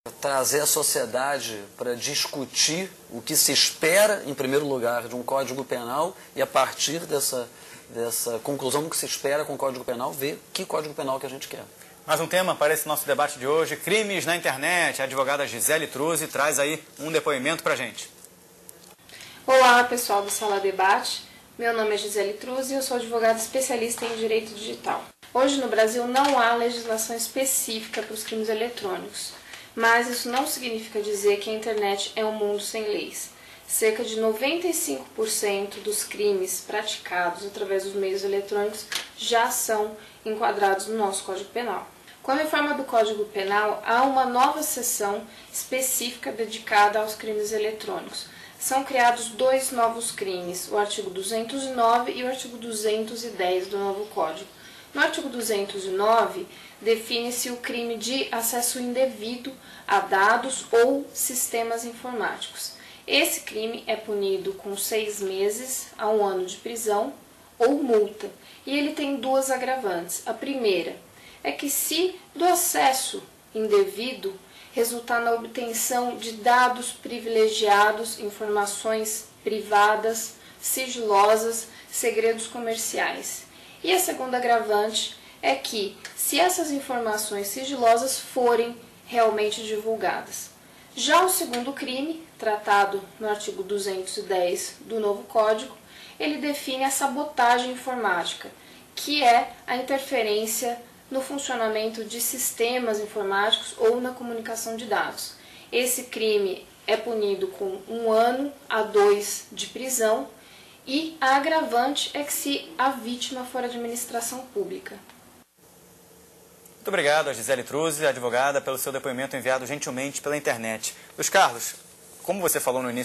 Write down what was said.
Trazer a sociedade para discutir o que se espera, em primeiro lugar, de um Código Penal e, a partir dessa conclusão que se espera com o Código Penal, ver que Código Penal que a gente quer. Mais um tema para esse nosso debate de hoje, crimes na internet. A advogada Gisele Truzzi traz aí um depoimento para a gente. Olá, pessoal do Sala Debate. Meu nome é Gisele Truzzi e eu sou advogada especialista em direito digital. Hoje no Brasil não há legislação específica para os crimes eletrônicos, mas isso não significa dizer que a internet é um mundo sem leis. Cerca de 95% dos crimes praticados através dos meios eletrônicos já são enquadrados no nosso Código Penal. Com a reforma do Código Penal, há uma nova seção específica dedicada aos crimes eletrônicos. São criados dois novos crimes, o artigo 209 e o artigo 210 do novo Código. No artigo 209, define-se o crime de acesso indevido a dados ou sistemas informáticos. Esse crime é punido com 6 meses a 1 ano de prisão ou multa, e ele tem duas agravantes. A primeira é que, se do acesso indevido resultar na obtenção de dados privilegiados, informações privadas, sigilosas, segredos comerciais. E a segunda agravante é que, se essas informações sigilosas forem realmente divulgadas. Já o segundo crime, tratado no artigo 210 do novo Código, ele define a sabotagem informática, que é a interferência no funcionamento de sistemas informáticos ou na comunicação de dados. Esse crime é punido com 1 ano a 2 de prisão, e a agravante é que, se a vítima for administração pública. Muito obrigado a Gisele Truzzi, advogada, pelo seu depoimento enviado gentilmente pela internet. Luiz Carlos, como você falou no início